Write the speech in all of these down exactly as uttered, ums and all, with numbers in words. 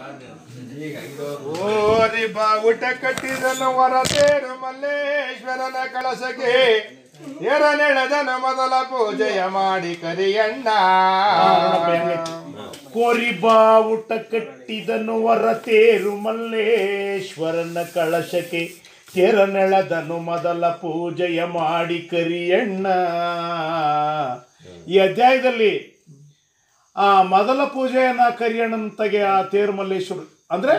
ಓರಿ ಬಾವುಟ ಕಟ್ಟಿದನು ವರತೇರು ಮಲ್ಲೇಶ್ವರನ ಕಳಸಕ್ಕೆ ಏರ ನೆಳೆದನ ಮೊದಲ ಪೂಜೆಯ ಮಾಡಿ ಕರಿಯಣ್ಣ ಕೋರಿ ಬಾವುಟ ಕಟ್ಟಿದನು ವರತೇರು ಮಲ್ಲೇಶ್ವರನ ಕಳಶಕ್ಕೆ ತೆರ ನೆಳೆದನು ಮೊದಲ ಪೂಜೆಯ ಮಾಡಿ ಕರಿಯಣ್ಣ. ಈ ಅಧ್ಯಾಯದಲ್ಲಿ ಆ ಮೊದಲ ಪೂಜೆಯನ್ನ ಕರಿಯಣ್ಣಂತಗೆ ಆ ತೇರು ಮಲ್ಲೇಶ್ವರ ಅಂದ್ರೆ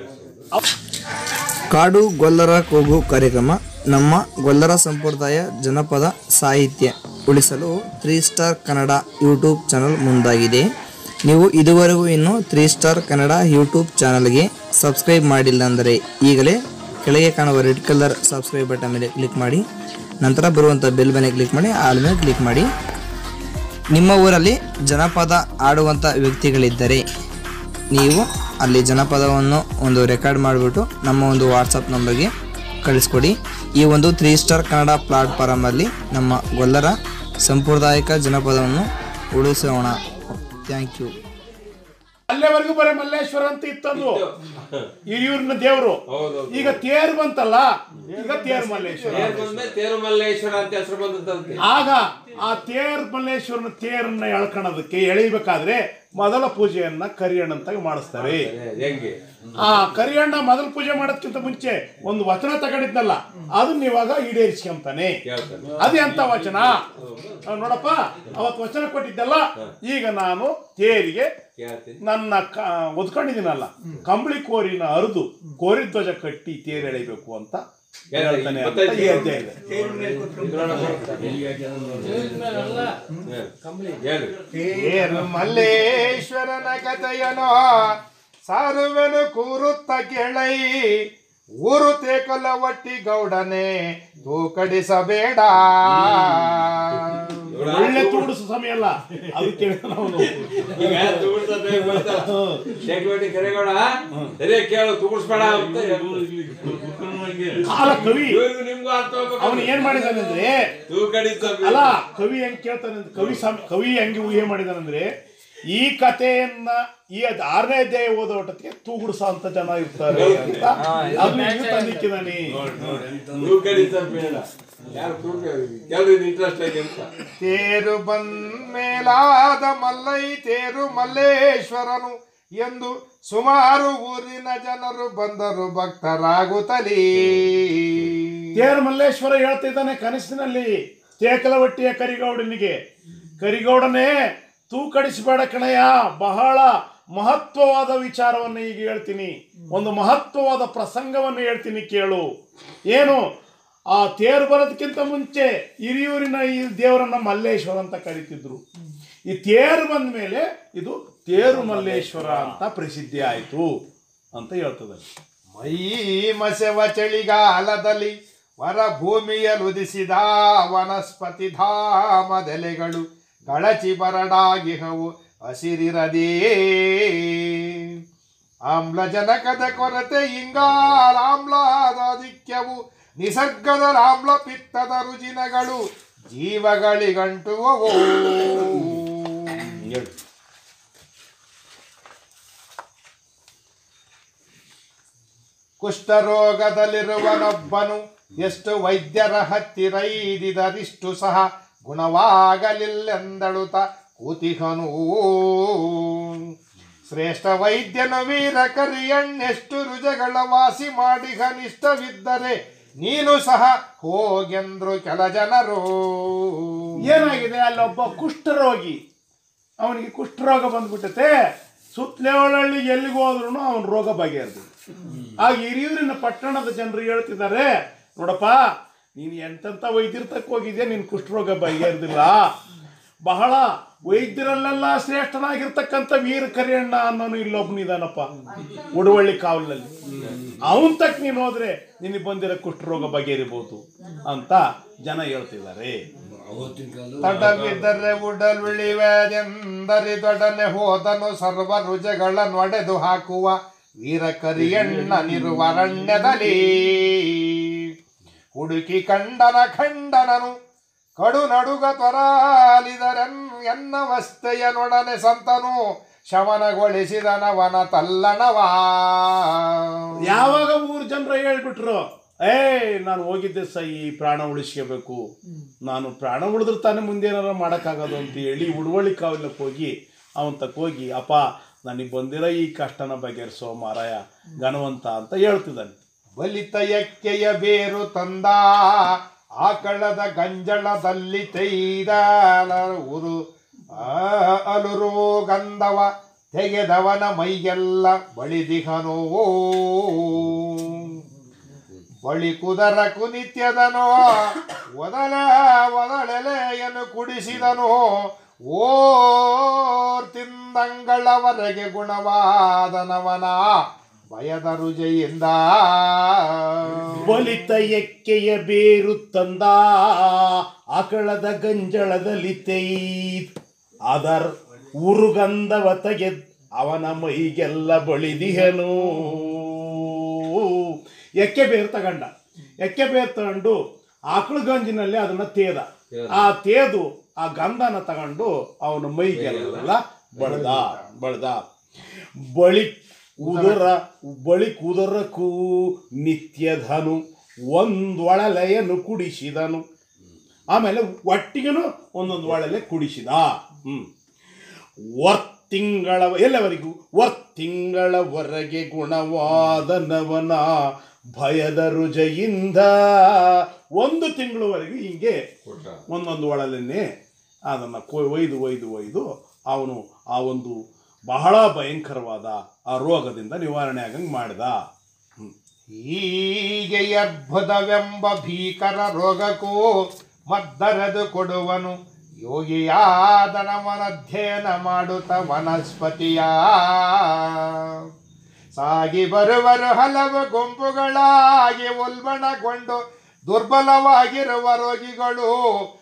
ಕಾಡು ಗೊಲ್ಲರ ಕೂಗು ಕಾರ್ಯಕ್ರಮ ನಮ್ಮ ಗೊಲ್ಲರ ಸಂಪ್ರದಾಯ ಜನಪದ ಸಾಹಿತ್ಯ ಉಳಿಸಲು three star Kannada YouTube channel ಮುಂದಾಗಿದೆ. ನೀವು ಇದುವರೆಗೂ ಇನ್ನೂ ತ್ರೀ ಸ್ಟಾರ್ ಕನ್ನಡ ಯೂಟ್ಯೂಬ್ ಚಾನಲ್ಗೆ ಸಬ್ಸ್ಕ್ರೈಬ್ ಮಾಡಿಲ್ಲ ಅಂದರೆ ಈಗಲೇ ಕೆಳಗೆ ಕಾಣುವ ರೆಡ್ ಕಲರ್ ಸಬ್ಸ್ಕ್ರೈಬ್ ಬಟನ್ ಮೇಲೆ ಕ್ಲಿಕ್ ಮಾಡಿ, ನಂತರ ಬರುವಂಥ ಬೆಲ್ ಮೇಲೆ ಕ್ಲಿಕ್ ಮಾಡಿ, ಆಲ್ ಮೇಲೆ ಕ್ಲಿಕ್ ಮಾಡಿ. ನಿಮ್ಮ ಊರಲ್ಲಿ ಜನಪದ ಆಡುವಂಥ ವ್ಯಕ್ತಿಗಳಿದ್ದರೆ ನೀವು ಅಲ್ಲಿ ಜನಪದವನ್ನು ಒಂದು ರೆಕಾರ್ಡ್ ಮಾಡಿಬಿಟ್ಟು ನಮ್ಮ ಒಂದು ವಾಟ್ಸಪ್ ನಂಬರ್ಗೆ ಕಳಿಸ್ಕೊಡಿ. ಈ ಒಂದು ತ್ರೀ ಸ್ಟಾರ್ ಕನ್ನಡ ಪ್ಲಾಟ್ಫಾರ್ಮಲ್ಲಿ ನಮ್ಮ ಗೊಲ್ಲರ ಸಾಂಪ್ರದಾಯಿಕ ಜನಪದವನ್ನು ಉಳಿಸೋಣ. Thank you. ಅಲ್ಲೇವರೆಗೂ ಬರೀ ಮಲ್ಲೇಶ್ವರ ಅಂತ ಇತ್ತದು ಹಿರಿಯೂರಿನ ದೇವರು. ಈಗ ತೇರು ಬಂತಲ್ಲ, ಈಗ ತೇರು ಮಲ್ಲೇಶ್ವರ. ತೇರು ಮಲ್ಲೇಶ್ವರ ಅಂತ ಹೆಸರು ಬಂದದ್ದು. ಆಗ ಆ ತೇರು ಮಲ್ಲೇಶ್ವರನ ತೇರನ್ನ ಎಳ್ಕೊಳ್ಳೋದಕ್ಕೆ ಎಳಿಬೇಕಾದ್ರೆ ಮೊದಲ ಪೂಜೆಯನ್ನ ಕರಿಯಣ್ಣಂತ ಮಾಡಿಸ್ತಾರೆ. ಆ ಕರಿಯಣ್ಣ ಮೊದಲ ಪೂಜೆ ಮಾಡೋದಕ್ಕಿಂತ ಮುಂಚೆ ಒಂದು ವಚನ ತಗೊಂಡಿದ್ನಲ್ಲ, ಅದನ್ನ ಇವಾಗ ಈಡೇರಿಸ್ಕೊಂತಾನೆ. ಅದೇ ಅಂತ ವಚನ ನೋಡಪ್ಪ, ಅವತ್ತು ವಚನ ಕೊಟ್ಟಿದ್ದಲ್ಲ, ಈಗ ನಾನು ತೇರಿಗೆ ನನ್ನ ಒದ್ಕೊಂಡಿದ್ದೀನಲ್ಲ ಕಂಬಳಿ ಕೋರಿನ ಅರಿದು ಕೋರಿ ಧ್ವಜ ಕಟ್ಟಿ ತೇರು ಎಳಿಬೇಕು ಅಂತ ಹೇಳ್ತಾನೆ ಅಂತ ಈ ಅಧ್ಯಾಯ ಇದೆ. ತೇರು ಮಲ್ಲೇಶ್ವರನ ಕಥೆಯನೋ ಸಾರುವೆನು ಕೂರುತ್ತ ಕೇಳೈ, ಊರು ತೇಕಲ ಒಟ್ಟಿ ಗೌಡನೆ ತೂಕಡಿಸಬೇಡ. ಒಳ್ಳೆ ತೂಡಿಸೋ ಸಮಯ ಅಲ್ಲ, ಅದಕ್ಕೆ ಕೇಳು ತೂಗಿಸ್ಬೇಡ ಅಂತ ಕವಿ ಅವನು ಏನ್ ಮಾಡಿದಾನಂದ್ರೆ, ಅಲ್ಲ ಕವಿ ಹೆಂಗ್ ಕೇಳ್ತಾನೆ, ಕವಿ ಕವಿ ಹೆಂಗೆ ಊಹೆ ಮಾಡಿದಾನಂದ್ರೆ, ಈ ಕಥೆಯನ್ನ ಈ ಆರನೇ ಅಧ್ಯಾಯ ಓದೋ ಒಟ್ಟಿಗೆ ತೂಗುಡ್ಸ ಅಂತ ಜನ ಇರ್ತಾರೆ ಅಂತ ಅದು ತಂದಿಕ್ಕಿದಾನೆ. ತೇರು ಬಂದ್ಮೇಲಾದ ಮಲ್ಲೈ ತೇರು ಮಲ್ಲೇಶ್ವರನು ಎಂದು ಸುಮಾರು ಊರಿನ ಜನರು ಬಂದರು ಭಕ್ತರಾಗುತ್ತಲೇ. ತೇರು ಮಲ್ಲೇಶ್ವರ ಹೇಳ್ತಿದ್ದಾನೆ ಕನಸಿನಲ್ಲಿ ತೇಕಲವಟ್ಟಿಯ ಕರಿಗೌಡನಿಗೆ, ಕರಿಗೌಡನೇ ತೂಕಡಿಸಬೇಡ ಕಣಯ್ಯ, ಬಹಳ ಮಹತ್ವವಾದ ವಿಚಾರವನ್ನು ಈಗ ಹೇಳ್ತೀನಿ, ಒಂದು ಮಹತ್ವವಾದ ಪ್ರಸಂಗವನ್ನು ಹೇಳ್ತೀನಿ ಕೇಳು. ಏನು, ಆ ತೇರು ಬರೋದಕ್ಕಿಂತ ಮುಂಚೆ ಹಿರಿಯೂರಿನ ಈ ದೇವರನ್ನ ಮಲ್ಲೇಶ್ವರ ಅಂತ ಕರೀತಿದ್ರು. ಈ ತೇರು ಬಂದ ಮೇಲೆ ಇದು ತೇರು ಮಲ್ಲೇಶ್ವರ ಅಂತ ಪ್ರಸಿದ್ಧಿ ಆಯಿತು ಅಂತ ಹೇಳ್ತದೆ. ಮೈ ಮಸೆವ ಚಳಿಗಾಲದಲ್ಲಿ ವರ ಭೂಮಿಯಲುದಿಸಿದ ವನಸ್ಪತಿ ಧಾಮದೆಲೆಗಳು ಕಳಚಿ ಬರಡಾಗಿಹವು ಹಸಿರಿರದೇ. ಆಮ್ಲಜನಕದ ಕೊರತೆ ಇಂಗಾಲಾಮ್ಲಾದಿಕ್ಯವು ನಿಸರ್ಗದ ಆಮ್ಲ ಪಿತ್ತದ ರುಜಿನಗಳು ಜೀವಗಳಿಗಂಟುವವು. ಕುಷ್ಠರೋಗದಲ್ಲಿರುವನೊಬ್ಬನು ಎಷ್ಟು ವೈದ್ಯರ ಹತ್ತಿರ ಇದಿದರಿಷ್ಟು ಸಹ ಗುಣವಾಗಲಿಲ್ಲೆಂದಳುತ ಕೂತಿಹನು. ಶ್ರೇಷ್ಠ ವೈದ್ಯನು ವೀರ ಕರಿಯಣ್ಣೆಷ್ಟು ರುಜಗಳ ವಾಸಿ ಮಾಡಿಹನಿಷ್ಟವಿದ್ದರೆ ನೀನು ಸಹ ಹೋಗೆಂದ್ರು ಕೆಲ ಜನರು. ಏನಾಗಿದೆ, ಅಲ್ಲೊಬ್ಬ ಕುಷ್ಠರೋಗಿ, ಅವನಿಗೆ ಕುಷ್ಠರೋಗ ಬಂದ್ಬಿಟ್ಟತೆ. ಸುತ್ತಲೇವಳಹಳ್ಳಿ ಎಲ್ಲಿಗೆ ಹೋದ್ರು ಅವನ ರೋಗ ಬಗೆಹರಿದು. ಆಗ ಹಿರಿಯೂರಿನ ಪಟ್ಟಣದ ಜನರು ಹೇಳ್ತಿದ್ದಾರೆ, ನೋಡಪ್ಪ ನೀನು ಎಂತೆಂಥ ವೈದ್ಯರ್ತಕ್ಕೆ ಹೋಗಿದ್ಯಾ, ನಿನ್ನ ಕುಷ್ಠರೋಗ ಬಗೆಹರಿದಿಲ್ಲ. ಬಹಳ ವೈದ್ಯರಲ್ಲೆಲ್ಲ ಶ್ರೇಷ್ಠನಾಗಿರ್ತಕ್ಕಂಥ ವೀರ ಕರಿಯಣ್ಣ ಅನ್ನೋನು ಇಲ್ಲೊಬ್ಬನಿದಾನಪ್ಪ ಉಡುವಳ್ಳಿ ಕಾವಲಲ್ಲಿ, ಅವನ್ ತಕ್ಕ ನೀನು ಹೋದ್ರೆ ನಿನಗೆ ಬಂದಿರೋ ಕುಷ್ಠರೋಗ ಬಗೆಹರಿಬಹುದು ಅಂತ ಜನ ಹೇಳ್ತಿದ್ದಾರೆ. ತಡವಿದ್ದರೆ ಉಡಲುಳಿವೆಂದರೆ ದೊಡನೆ ಹೋದನು ಸರ್ವ ರುಜಗಳನ್ನು ಒಡೆದು ಹಾಕುವ ವೀರ ಕರಿಯಣ್ಣನಿರುವ ಅರಣ್ಯದಲ್ಲಿ. ಹುಡುಕಿ ಕಂಡನ ಖಂಡನನು ಕಡು ನಡುಗ ತೊರಾಲಿದರೆನ್ ಎನ್ನವಸ್ತೆಯನೊಡನೆ ಸಂತನು ಶಮನಗೊಳಿಸಿದನವನ ತಲ್ಲಣವಾ. ಯಾವಾಗ ಊರ್ ಜನರ ಹೇಳ್ಬಿಟ್ರು, ಏ ನಾನು ಹೋಗಿದ್ದೆ ಸೈ ಪ್ರಾಣ ಉಳಿಸ್ಕೋಬೇಕು, ನಾನು ಪ್ರಾಣ ಉಳಿದ್ರೆ ತಾನೇ ಮುಂದೆ ಏನಾರ ಮಾಡೋಕ್ಕಾಗೋದು ಅಂತ ಹೇಳಿ ಉಡುವಳಿ ಕಾವಲಕ್ಕೆ ಹೋಗಿ ಅವನ್ ತಕ್ಕ ಹೋಗಿ, ಅಪ್ಪ ನನಗೆ ಬಂದಿರೋ ಈ ಕಷ್ಟನ ಬಗೆಹರಿಸೋ ಮಾರಾಯ ಗಣವಂತ ಅಂತ ಹೇಳ್ತಿದ್ದಾನೆ. ಬಲಿತ ಎಕ್ಕೆಯ ಬೇರು ತಂದ ಆಕಳದ ಗಂಜಳದಲ್ಲಿ ತೈದ ಉರು ಅಲುರು ಗಂಧವ ತೆಗೆದವನ ಮೈಗೆಲ್ಲ ಬಳಿದಿಹನೋ. ಬಳಿ ಕುದರ ಕುನಿತ್ಯದನೋ ಒದಲ ಒದಳೆಲೆಯನ್ನು ಕುಡಿಸಿದನು. ಓರ್ ತಿಂದಂಗಳವರೆಗೆ ಗುಣವಾದನವನ ಭಯದ ರುಜೆಯಿಂದ. ಬಲಿತ ಎಕ್ಕೆಯ ಬೇರು ತಂದ ಆಕಳದ ಗಂಜಳದಲ್ಲಿ ತೈದ್ ಅದರ್ ಉರುಗಂಧವ ತೆಗೆದ್ ಅವನ ಮೈಗೆಲ್ಲ ಬಳಿದಿಹನು. ಎಕ್ಕೆ ಬೇರು ತಗೊಂಡ, ಎಕ್ಕೆ ಬೇರು ತಗೊಂಡು ಆಕಳ ಗಂಜಿನಲ್ಲಿ ಅದನ್ನ ತೇದ, ಆ ತೇದು ಆ ಗಂಧನ ತಗೊಂಡು ಅವನ ಮೈಗೆಲ್ಲ ಬಳ್ದ ಬಳ್ದ ಬಳಿ ಉದರ ಬಳಿ ಕುದರಕ್ಕೂ ನಿತ್ಯಧನು ಒಂದೊಳಲೆಯನ್ನು ಕುಡಿಸಿದನು. ಆಮೇಲೆ ಒಟ್ಟಿಗೆನು ಒಂದೊಂದು ಒಳಲೆ ಕುಡಿಸಿದ. ಹ್ಮ್ ವರ್ತಿಂಗಳ ಎಲ್ಲವರೆಗೂ ವರ್ತಿಂಗಳವರೆಗೆ ಗುಣವಾದನವನ ಭಯದ ರುಜೆಯಿಂದ. ಒಂದು ತಿಂಗಳವರೆಗೂ ಹಿಂಗೆ ಒಂದೊಂದು ಒಳಲೆನ್ನೇ ಅದನ್ನು ಒಯ್ದು ಒಯ್ದು ಒಯ್ದು ಅವನು ಆ ಒಂದು ಬಹಳ ಭಯಂಕರವಾದ ಆ ರೋಗದಿಂದ ನಿವಾರಣೆ ಆಗಂಗೆ ಮಾಡಿದ. ಹೀಗೆ ಅರ್ಬುದವೆಂಬ ಭೀಕರ ರೋಗಕ್ಕೂ ಮದ್ದರೆದು ಕೊಡುವನು ಯೋಗಿಯಾದನವನ ಅಧ್ಯಯನ ಮಾಡುತ್ತ ವನಸ್ಪತಿಯ. ಸಾಗಿ ಬರುವರು ಹಲವು ಗುಂಪುಗಳಾಗಿ ಉಲ್ಬಣಗೊಂಡು ದುರ್ಬಲವಾಗಿರುವ ರೋಗಿಗಳು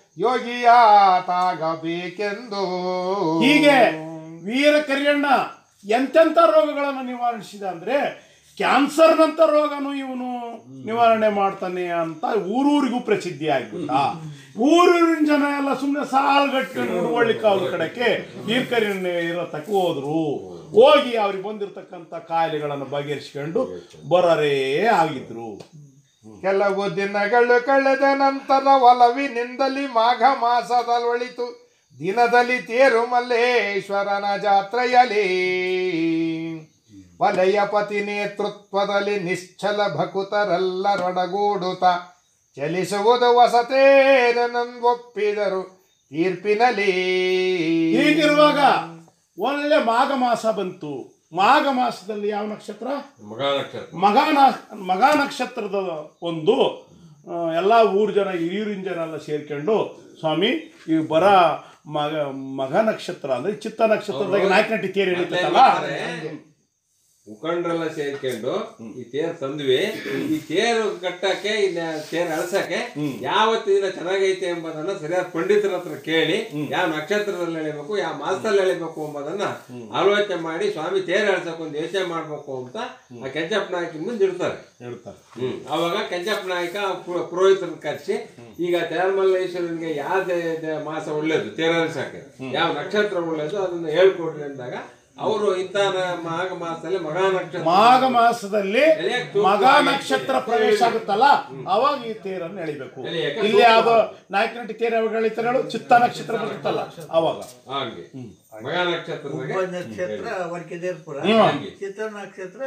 ಯೋಗಿಯಾತಾಗಬೇಕೆಂದು. ಹೀಗೆ ವೀರ ಕರಿಯಣ್ಣ ಎಂತೆಂಥ ರೋಗಗಳನ್ನು ನಿವಾರಿಸಿದ ಅಂದ್ರೆ ಕ್ಯಾನ್ಸರ್ನಂತ ರೋಗನು ಇವನು ನಿವಾರಣೆ ಮಾಡ್ತಾನೆ ಅಂತ ಊರೂರಿಗೂ ಪ್ರಸಿದ್ಧಿ ಆಗ್ಬಿಟ್ಟ. ಊರೂರಿನ ಜನ ಎಲ್ಲ ಸುಮ್ಮನೆ ಸಾಲ್ಗಟ್ಟು ನೋಡ್ಕೊಳ್ಳಿಕ್ಕೆ ಅವ್ರ ಕಡೆಗೆ ವೀರ ಕರಿಯಣ್ಣ ಇರೋ ತಕ್ಕ ಹೋದ್ರು. ಹೋಗಿ ಅವ್ರಿಗೆ ಬಂದಿರತಕ್ಕಂಥ ಕಾಯಿಲೆಗಳನ್ನು ಬಗೆಹರಿಸ್ಕೊಂಡು ಬರರೇ ಆಗಿದ್ರು. ಕೆಲವು ದಿನಗಳು ಕಳೆದ ನಂತರ ಒಲವಿನಿಂದಲಿ ಮಾಘ ಮಾಸದೊಳಿತು ದಿನದಲ್ಲಿ ತೇರು ಮಲ್ಲೇಶ್ವರನ ಜಾತ್ರೆಯಲ್ಲಿ. ವಲಯ ಪತಿ ನೇತೃತ್ವದಲ್ಲಿ ನಿಶ್ಚಲ ಭಕುತರೆಲ್ಲರೊಡಗೂಡುತ್ತ ಚಲಿಸುವುದು ಹೊಸತೇನೊಪ್ಪಿದರು ತೀರ್ಪಿನಲ್ಲಿ. ಹೀಗಿರುವಾಗ ಒಳ್ಳೆ ಮಾಘ ಮಾಸ ಬಂತು. ಮಾಘ ಮಾಸದಲ್ಲಿ ಯಾವ ನಕ್ಷತ್ರ? ಮಘ ಮಘ ನಕ್ಷತ್ರದ ಒಂದು ಎಲ್ಲ ಊರು ಜನ ಹಿರಿಯೂರಿನ ಜನ ಎಲ್ಲ ಸೇರ್ಕೊಂಡು, ಸ್ವಾಮಿ ಈ ಬರ ಮಗ ಮಘ ನಕ್ಷತ್ರ ಅಂದ್ರೆ ಚಿತ್ತ ನಕ್ಷತ್ರದಾಗ ನಾಲ್ಕನಟ್ಟಿ ತೇರು ಎಳಿತಲ್ಲ, ಮುಖಂಡರೆಲ್ಲ ಸೇರ್ಕೊಂಡು ಈ ತೇರು ತಂದ್ವಿ. ಈ ತೇರು ಕಟ್ಟಕ್ಕೆ ತೇರು ಅಳಸಕ್ಕೆ ಯಾವತ್ತು ದಿನ ಚೆನ್ನಾಗೈತೆ ಎಂಬುದನ್ನ ಸರಿಯಾದ ಪಂಡಿತರ ಹತ್ರ ಕೇಳಿ ಯಾವ ನಕ್ಷತ್ರದಲ್ಲಿ ಎಳಿಬೇಕು ಯಾವ ಮಾಸದಲ್ಲಿ ಎಳಿಬೇಕು ಎಂಬುದನ್ನ ಆಲೋಚನೆ ಮಾಡಿ ಸ್ವಾಮಿ ತೇರು ಎಳ್ಸಕ್ ಒಂದು ಯೋಚನೆ ಮಾಡ್ಬೇಕು ಅಂತ ಆ ಕೆಂಚಪ್ಪ ನಾಯಕ ಮುಂದೆ ಇಡ್ತಾರೆ ಹೇಳ್ತಾರೆ. ಹ್ಮ್ ಅವಾಗ ಕೆಂಚಪ್ಪ ನಾಯಕ ಪುರೋಹಿತರನ್ನ ಕರೆಸಿ, ಈಗ ತೇರ್ಮಲ್ಲೇಶ್ವರನಿಗೆ ಯಾವ ಮಾಸ ಒಳ್ಳೇದು ತೇರು ಎಳ್ಸಕ್ಕೆ, ಯಾವ ನಕ್ಷತ್ರ ಒಳ್ಳೇದು ಅದನ್ನ ಹೇಳ್ಕೊಡ್ರಿ ಅಂದಾಗ ಅವರು ಇಂಥ ಮಾಘ ಮಾಸದಲ್ಲಿ ಮಘ ನಕ್ಷತ್ರ ಮಾಘ ಮಾಸದಲ್ಲಿ ಮಘ ನಕ್ಷತ್ರ ಪ್ರವೇಶ ಆಗುತ್ತಲ್ಲ ಅವಾಗ ಈ ತೇರನ್ನು ಎಳಿಬೇಕು. ಇಲ್ಲಿ ಯಾವ್ದೋ ನಾಲ್ಕನಟ್ಟಿ ತೇರು ಯಾವಾಗ ಎಳಿತಾರೆ, ಚಿತ್ತ ನಕ್ಷತ್ರ ಬರುತ್ತಲ್ಲ ಅವಾಗ. ಹಾಗೆ ಮಘ ನಕ್ಷತ್ರ ನಕ್ಷತ್ರ ವರ್ಕಿದೇರ್ಪುರ, ಚಿತ್ರ ನಕ್ಷತ್ರ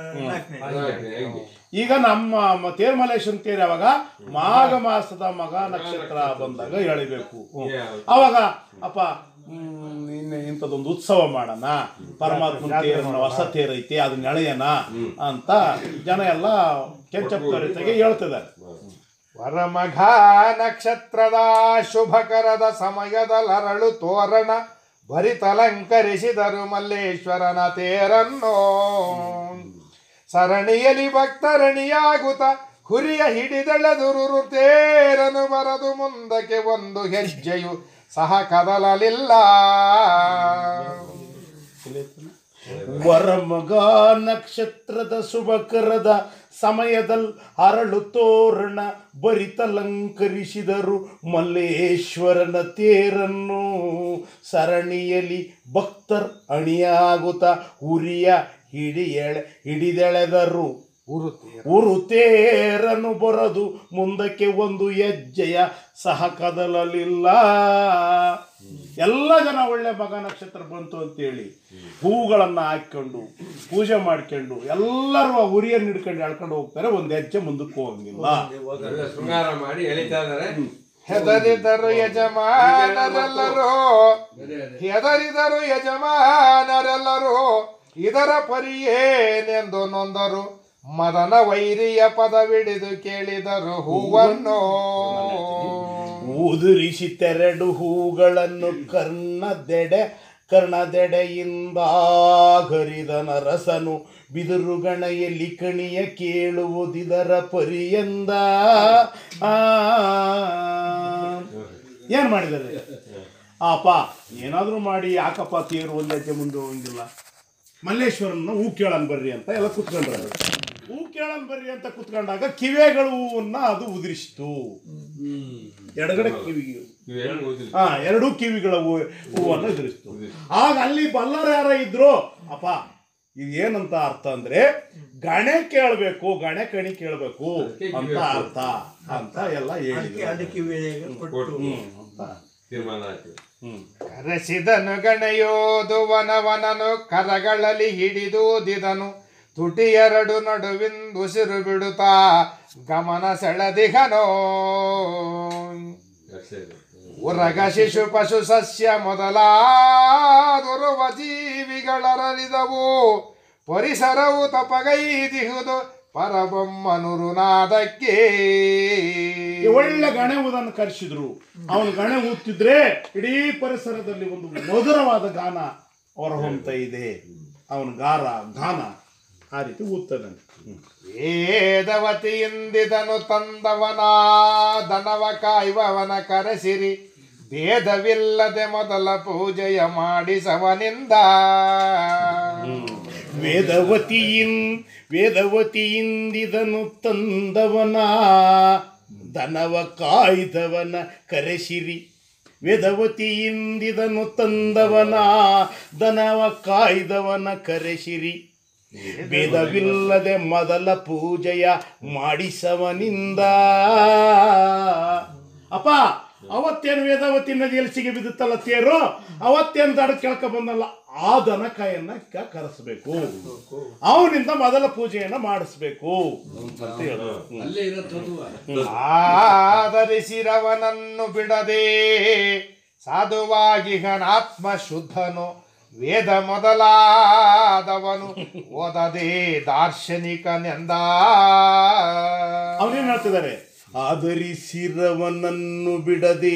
ಈಗ ನಮ್ಮ ತೇರ್ಮಲೇಶ್ವರನ್ ತೇರು ಯಾವಾಗ ಮಾಘ ಮಾಸದ ಮಘ ನಕ್ಷತ್ರ ಬಂದಾಗ ಎಳಿಬೇಕು. ಅವಾಗ ಅಪ್ಪ ಇನ್ನು ಇಂಥದ್ದೊಂದು ಉತ್ಸವ ಮಾಡೋಣ, ಪರಮಾತ್ಮನ ತೇರನ್ನ ಹೊಸ ತೇರೈತಿ ಅದನ್ನ ಎಳೆಯನ ಅಂತ ಜನ ಎಲ್ಲ ಕೆಂಚಪ್ಪರಿಗೆ ಹೇಳ್ತಿದ್ದಾರೆ. ವರಮಘ ನಕ್ಷತ್ರದ ಶುಭಕರದ ಸಮಯದಲರಳು ತೋರಣ ಭರಿತಲಂಕರಿಸಿದರು ಮಲ್ಲೇಶ್ವರನ ತೇರನ್ನು. ಸರಣಿಯಲ್ಲಿ ಭಕ್ತರಣಿಯಾಗುತ್ತ ಹುರಿಯ ಹಿಡಿದೆಳೆದುರು ತೇರನು ಬರದು ಮುಂದಕ್ಕೆ ಒಂದು ಹೆಜ್ಜೆಯು ಸಹ ಕದಲಲಿಲ್ಲ. ವರಮಗ ನಕ್ಷತ್ರದ ಶುಭಕರದ ಸಮಯದಲ್ಲಿ ಅರಳು ತೋರಣ ಬರಿತಲಂಕರಿಸಿದರು ಮಲ್ಲೇಶ್ವರನ ತೇರನ್ನು. ಸರಣಿಯಲ್ಲಿ ಭಕ್ತರ್ ಅಣಿಯಾಗುತ್ತ ಉರಿಯ ಹಿಡಿಯೆಳೆ ಹಿಡಿದೆಳೆದರು. ಉರು ತೇರನ್ನು ಬರದು ಮುಂದಕ್ಕೆ ಒಂದು ಹೆಜ್ಜೆಯ ಸಹ ಕದಲಲಿಲ್ಲ. ಎಲ್ಲ ಜನ ಒಳ್ಳೆ ಮಗ ನಕ್ಷತ್ರ ಬಂತು ಅಂತೇಳಿ ಹೂಗಳನ್ನು ಹಾಕೊಂಡು ಪೂಜೆ ಮಾಡ್ಕೊಂಡು ಎಲ್ಲರೂ ಆ ಉರಿಯನ್ನು ಹಿಡ್ಕೊಂಡು ಎಳ್ಕೊಂಡು ಹೋಗ್ತಾರೆ. ಒಂದು ಹೆಜ್ಜೆ ಮುಂದಕ್ಕೆ ಹೋಗಂಗಿಲ್ಲ. ಶೃಂಗಾರ ಮಾಡಿ ಎಳಿತಾ ಇದಾರೆ. ಹೆದರಿದರು ಯಜಮಾನರೆಲ್ಲರೂ ಹೆದರಿದರು ಯಜಮಾನರೆಲ್ಲರೂ ಇದರ ಪರಿಯೇನೆಂದು ನೊಂದರು. ಮದನ ವೈರಿಯ ಪದವಿಡಿದು ಕೇಳಿದರು ಹೂವನ್ನು. ಉದುರಿಸಿ ತೆರಡು ಹೂಗಳನ್ನು ಕರ್ಣದೆಡೆ ಕರ್ಣದೆಡೆಯಿಂದ ಹರಿದನ ರಸನು ಬಿದುರುಗಣೆಯಲ್ಲಿ ಕಣಿಯ ಕೇಳುವುದಿದರ ಪರಿಯಂದ. ಏನ್ ಮಾಡಿದ್ದಾರೆ ಅಪ್ಪ? ಏನಾದ್ರೂ ಮಾಡಿ ಯಾಕಪ್ಪ ತೇರು ಒಂದು ಹೆಜ್ಜೆ ಮುಂದೆ ಹೋಗಂಗಿಲ್ಲ. ಮಲ್ಲೇಶ್ವರನ್ನ ಹೂ ಕೇಳನ್ ಬರ್ರಿ ಅಂತ ಎಲ್ಲ ಕುತ್ಕೊಂಡ್ರ. ಹೂ ಕೇಳನ್ ಬರ್ರಿ ಅಂತ ಕುತ್ಕೊಂಡಾಗ ಕಿವೆಗಳು ಹೂವನ್ನ ಅದು ಉದುರಿಸಿತು. ಎಡಗಡೆ ಕಿವಿಗೆ ಹಾ ಎರಡೂ ಕಿವಿಗಳ ಹೂ ಹೂವನ್ನು ಉದುರಿಸಿತು. ಆಗ ಅಲ್ಲಿ ಬಲ್ಲರ ಯಾರ ಇದ್ರು, ಅಪ್ಪ ಇದೇನಂತ ಅರ್ಥ ಅಂದ್ರೆ ಗಣೆ ಕೇಳಬೇಕು, ಗಣೆ ಕಣಿ ಕೇಳಬೇಕು ಅಂತ ಅರ್ಥ ಅಂತ ಎಲ್ಲ ಹೇಳಿದ್ರು. ತೀರ್ಮಾನ ಆಯ್ತು. ಕರೆಸಿದನು ಗಣಯೋದು ವನವನನು ಕರಗಳಲ್ಲಿ ಹಿಡಿದೂದಿದನು. ತುಟಿ ಎರಡು ನಡುವಿಂದ ಉಸಿರು ಬಿಡುತ್ತಾ ಗಮನ ಸೆಳೆದಿಗನೋ. ಉರಗ ಶಿಶು ಪಶು ಸಸ್ಯ ಮೊದಲಾದುರುವ ಜೀವಿಗಳರಳಿದವು. ಪರಿಸರವು ತಪಗೈದಿಹುದು ಪರಬೊಮ್ಮನುರುನಾದಕ್ಕೆ. ಒಳ್ಳೆ ಗಣೆ ಊದನ್ನು ಕರೆಸಿದ್ರು. ಅವನು ಗಣೆ ಊದ್ತಿದ್ರೆ ಇಡೀ ಪರಿಸರದಲ್ಲಿ ಒಂದು ಮಧುರವಾದ ಗಾನ ಹೊರಹೊಮ್ತ ಇದೆ. ಅವನ ಗಾರ ಗಾನ ಆ ರೀತಿ ಊದ್ತದಂತೆ. ವೇದವತಿಯಿಂದಿದನು ತಂದವನ ದನವ ಕಾಯುವವನ ಕರೆಸಿರಿ. ಭೇದವಿಲ್ಲದೆ ಮೊದಲ ಪೂಜೆಯ ಮಾಡಿಸವನಿಂದ. ವೇದವತಿಯಿನ್ ವೇದವತಿಯಿಂದಿದನು ತಂದವನ ದನವ ಕಾಯ್ದವನ ಕರೆಸಿರಿ. ವೇದವತಿಯಿಂದಿದನು ತಂದವನ ದನವ ಕಾಯ್ದವನ ಕರೆಸಿರಿ. ವೇದವಿಲ್ಲದೆ ಮೊದಲ ಪೂಜೆಯ ಮಾಡಿಸವನಿಂದ. ಅಪ್ಪ ಅವತ್ತೇನು ವೇದವತಿ ನದಿಯಲ್ಲಿ ಸಿಗಿ ಬಿದ್ದುತ್ತಲ್ಲ ತೇರು, ಅವತ್ತೇನು ದಡ ಕೆಳಕ ಬಂದಲ್ಲ ಆ ದನಕಾಯನ್ನ ಕರೆಸಬೇಕು, ಅವನಿಂದ ಮೊದಲ ಪೂಜೆಯನ್ನ ಮಾಡಿಸ್ಬೇಕು ಅಂತ ಹೇಳು. ಆದರಿಸಿರವನನ್ನು ಬಿಡದೆ ಸಾಧುವಾಗಿ ಘನಾತ್ಮ ಶುದ್ಧನು. ವೇದ ಮೊದಲಾದವನು ಓದದೆ ದಾರ್ಶನಿಕನೆಂದ. ಅವನೇನ್ ಹೇಳ್ತಿದ್ದಾರೆ? ಆದರಿಸಿರವನನ್ನು ಬಿಡದೆ,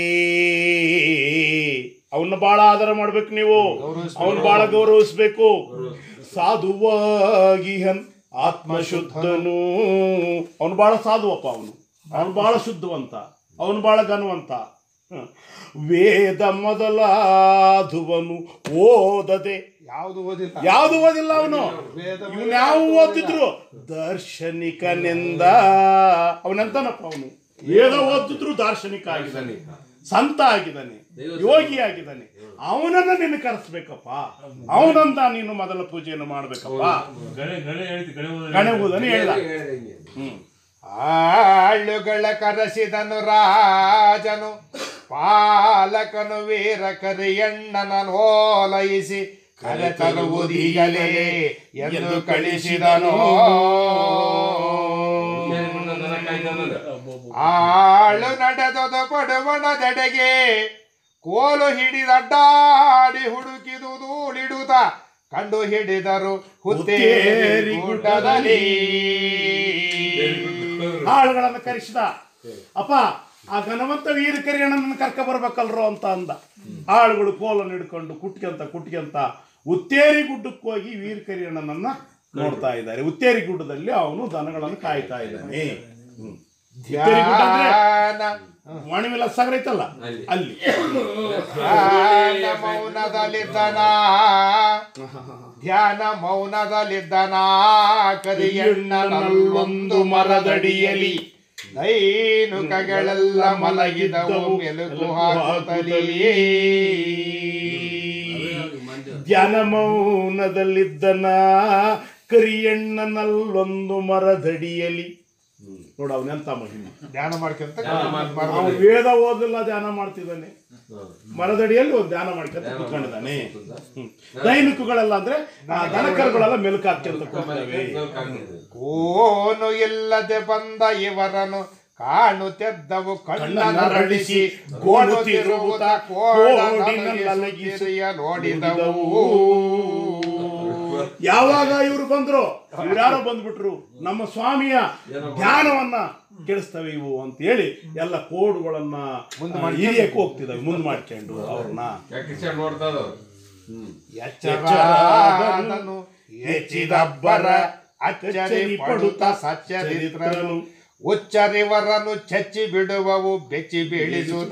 ಅವನ್ನ ಬಹಳ ಆಧಾರ ಮಾಡ್ಬೇಕು ನೀವು, ಅವನು ಬಹಳ ಗೌರವಿಸ್ಬೇಕು. ಸಾಧುವಾಗಿ ಹನ್ ಆತ್ಮಶುದ್ಧನು, ಅವನು ಬಹಳ ಸಾಧುವಪ್ಪ, ಅವನು ಅವನು ಬಹಳ ಶುದ್ಧವಂತ, ಅವನು ಬಹಳ ಘನವಂತ. ವೇದ ಮೊದಲಾದುವನು ಓದದೆ, ಯಾವುದು ಓದಿಲ್ಲ ಯಾವುದು ಓದಿಲ್ಲ ಅವನು. ಇವನ್ ಯಾವ ಓದಿದ್ರು ದಾರ್ಶನಿಕನೆಂದ. ಅವನೆಂತನಪ್ಪ ಅವನು? ವೇದ ಓದಿದ್ರು ದಾರ್ಶನಿಕ ಆಗಿದ್ದಾನೆ, ಸಂತ ಆಗಿದ್ದಾನೆ, ಯೋಗಿ ಆಗಿದ್ದಾನೆ. ಅವನನ್ನ ನೀನು ಕರೆಸ್ಬೇಕಪ್ಪ, ಅವನಂತ ನೀನು ಮೊದಲ ಪೂಜೆಯನ್ನು ಮಾಡ್ಬೇಕಪ್ಪ. ಗಣೆ ಊದನೆ ಹೇಳ್ದ. ಹ್ಮ್ ಆಳುಗಳ ಕರೆಸಿದನು ರಾಜನು. ಪಾಲಕನು ವೀರ ಕರಿಯಣ್ಣನ ಓಲೈಸಿ ಕರೆ ತರುವುದೀಗಲೇ ಎಂದು ಕಳಿಸಿದನು. ಆಳು ನಡೆದದು ಪಡುವಣದೆಡೆಗೆ ಕೋಲು ಹಿಡಿದಡ್ಡಾಡಿ ಹುಡುಕಿದುದೂಳಿಡುತ್ತ ಕಂಡು ಹಿಡಿದರು ಹುತ್ತೇರಿ ಗುಡ್ಡದಲ್ಲಿ. ಆಳುಗಳನ್ನು ಕರೆಸಿದ. ಅಪ್ಪ ಆ ಘನವಂತ ವೀರ ಕರಿಯಣ್ಣನ ಕರ್ಕ ಬರ್ಬೇಕಲ್ರೋ ಅಂತ ಅಂದ. ಆಳುಗಳು ಕೋಲನ್ನು ಹಿಡ್ಕೊಂಡು ಕುಟ್ಕೊಂತ ಕುಟ್ಕೊಂತ ಉತ್ತೇರಿ ಗುಡ್ಡಕ್ಕೆ ಹೋಗಿ ವೀರ ಕರಿಯಣ್ಣನನ್ನ ನೋಡ್ತಾ ಇದ್ದಾರೆ. ಉತ್ತೇರಿ ಗುಡ್ಡದಲ್ಲಿ ಅವನು ದನಗಳನ್ನು ಕಾಯ್ತಾ ಇದ್ದಾನೆ. ವೆರಿ ಗುಡ್ ಅಂದ್ರೆ ಧ್ಯಾನ ವಾಣಿವಿಲಾಸ ಸಾಗರ ಐತಲ್ಲ ಅಲ್ಲಿ ಧ್ಯಾನ ಮೌನದಲ್ಲಿದ್ದನ ಧ್ಯಾನ ಮೌನದಲ್ಲಿದ್ದನ ಕರಿಯಣ್ಣನಲ್ಲೊಂದು ಮರದಡಿಯಲಿ ದೈನುಕಗಳೆಲ್ಲ ಮಲಗಿದವು ಮೆಲುಕು ಹಾಕುತ್ತಲೇ ಧ್ಯಾನ ಮೌನದಲ್ಲಿದ್ದನ ಕರಿಯಣ್ಣನಲ್ಲೊಂದು ಮರದಡಿಯಲಿ. ನೋಡ ಅವನೆಂತ ಮಹಿಮೆ, ಧ್ಯಾನ ಮಾಡ್ಕೊಂತ ಅವನು ವೇದ ಓದಲ್ಲ, ಧ್ಯಾನ ಮಾಡ್ತಿದ್ದಾನೆ, ಮರದಡಿಯಲ್ಲಿ ಒಂದು ಧ್ಯಾನ ಮಾಡ್ಕೊಂತ ಕೂತ್ಕೊಂಡಿದ್ದಾನೆ. ದೈನಿಕಗಳೆಲ್ಲ ಅಂದ್ರೆ ದನಕರುಗಳೆಲ್ಲ ಮೆಲುಕು ಹಾಕ್ಯಂತ ಕೂತ್ಕೊಂಡವೆ. ಕೋನು ಇಲ್ಲದೆ ಬಂದ ಇವರನ್ನು ಕಾಣುತ್ತಿದ್ದವು ಕಣ್ಣನರಳಿಸಿ ಗೋಣುತ್ತಿರುವುದ ಕೋಡಿನಲಗಿಸಿಯ ನೋಡಿದವು. ಯಾವಾಗ ಇವ್ರು ಬಂದ್ರು, ಇವ್ರ್ಯಾರೋ ಬಂದ್ಬಿಟ್ರು, ನಮ್ಮ ಸ್ವಾಮಿಯ ಧ್ಯಾನವನ್ನ ಕೆಡಿಸ್ತವೆ ಇವು ಅಂತ ಹೇಳಿ ಎಲ್ಲ ಕೋಡ್ಗಳನ್ನ ಹಿರಿಯಕ್ಕೆ ಹೋಗ್ತಿದ್ದಾವೆ, ಮುಂದ್ ಮಾಡ್ಕೊಂಡು ಅವ್ರನ್ನ ಎಚ್ಚರಾದನು ಹೆಚ್ಚಿದಬ್ಬರ ಅಚ್ಚರಿ ಪಡುತ್ತ ಸಚ್ಚರಿತ್ರನು ಉಚ್ಚರಿವರನ್ನು ಚಚ್ಚಿ ಬಿಡುವವು ಬೆಚ್ಚಿ ಬೀಳಿಸುತ್ತ